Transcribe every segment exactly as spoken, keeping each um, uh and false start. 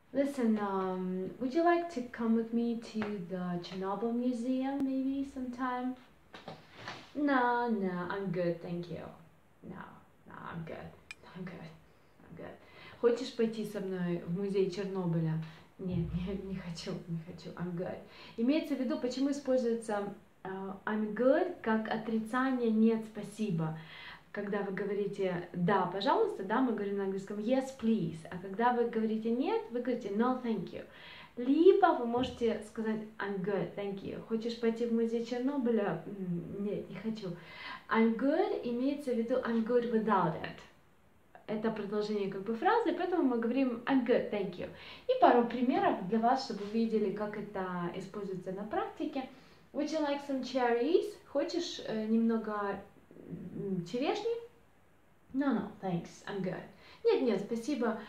Listen, um, would you like to come with me to the Chernobyl Museum maybe sometime? No, no, I'm good, thank you. No, no, I'm good. I'm good. I'm good. Хочешь пойти со мной в музей Чернобыля? Нет, не, не хочу, не хочу. I'm good. Имеется в виду, почему используется uh, I'm good как отрицание нет, спасибо. Когда вы говорите да, пожалуйста, да, мы говорим на английском yes, please. А когда вы говорите нет, вы говорите no, thank you. Либо вы можете сказать I'm good, thank you. Хочешь пойти в музей Чернобыля? Нет, не хочу. I'm good имеется в виду I'm good without it. Это продолжение как бы фразы, поэтому мы говорим I'm good, thank you. И пару примеров для вас, чтобы вы видели, как это используется на практике. Would you like some cherries? Хочешь э, немного черешни? No, no, thanks, I'm good. Нет, нет, спасибо,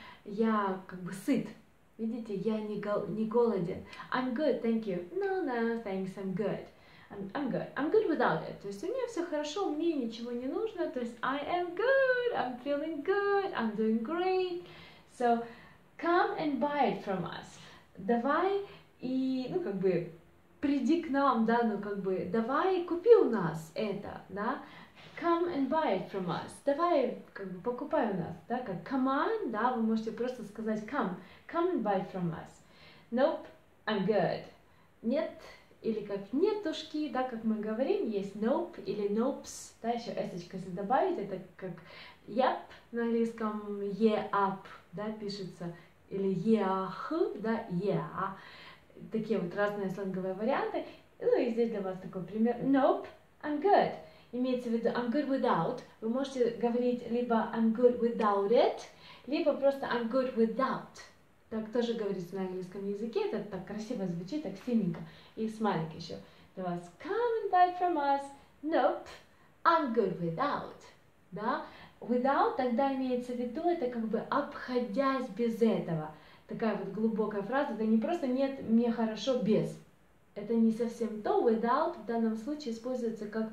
я как бы сыт. Видите, я не, гол не голоден. I'm good, thank you. No, no, thanks, I'm good. I'm, I'm good. I'm good without it. То есть у меня все хорошо, мне ничего не нужно. То есть I am good, I'm feeling good, I'm doing great. So, come and buy it from us. Давай и, ну, как бы, приди к нам, да, ну, как бы, давай купи у нас это, да. Come and buy it from us. Давай, как бы, покупай у нас, да, как come on, да, вы можете просто сказать come, come and buy it from us. Nope, I'm good. Нет, или как нетушки, да, как мы говорим, есть nope или nopes, да, еще эсочка, если добавить, это как yep на английском, yeah up, да, пишется, или yeah, да, yeah, такие вот разные сленговые варианты. Ну и здесь для вас такой пример, nope, I'm good. Имеется в виду I'm good without. Вы можете говорить либо I'm good without it, либо просто I'm good without. Так тоже говорится на английском языке. Это так красиво звучит, так синенько. И смайлик еще для вас. Come and buy from us. Nope, I'm good without. Да? Without тогда имеется в виду, это как бы обходясь без этого. Такая вот глубокая фраза. Это не просто нет, мне хорошо без. Это не совсем то. Without в данном случае используется как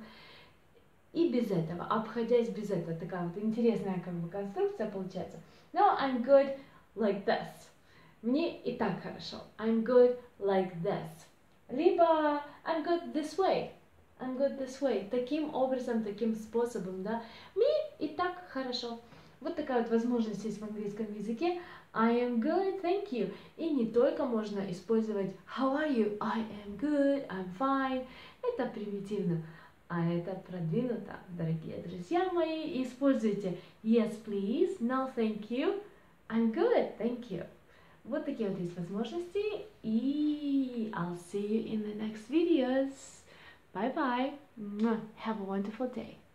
и без этого, обходясь без этого. Такая вот интересная как бы конструкция получается. No, I'm good like this. Мне и так хорошо. I'm good like this. Либо I'm good this way. I'm good this way. Таким образом, таким способом, да. Мне и так хорошо. Вот такая вот возможность есть в английском языке. I am good, thank you. И не только можно использовать how are you? I am good, I'm fine. Это примитивно. А это продвинуто, дорогие друзья мои. Используйте yes, please, no, thank you, I'm good, thank you. Вот такие вот есть возможности. И I'll see you in the next videos. Bye bye. Have a wonderful day.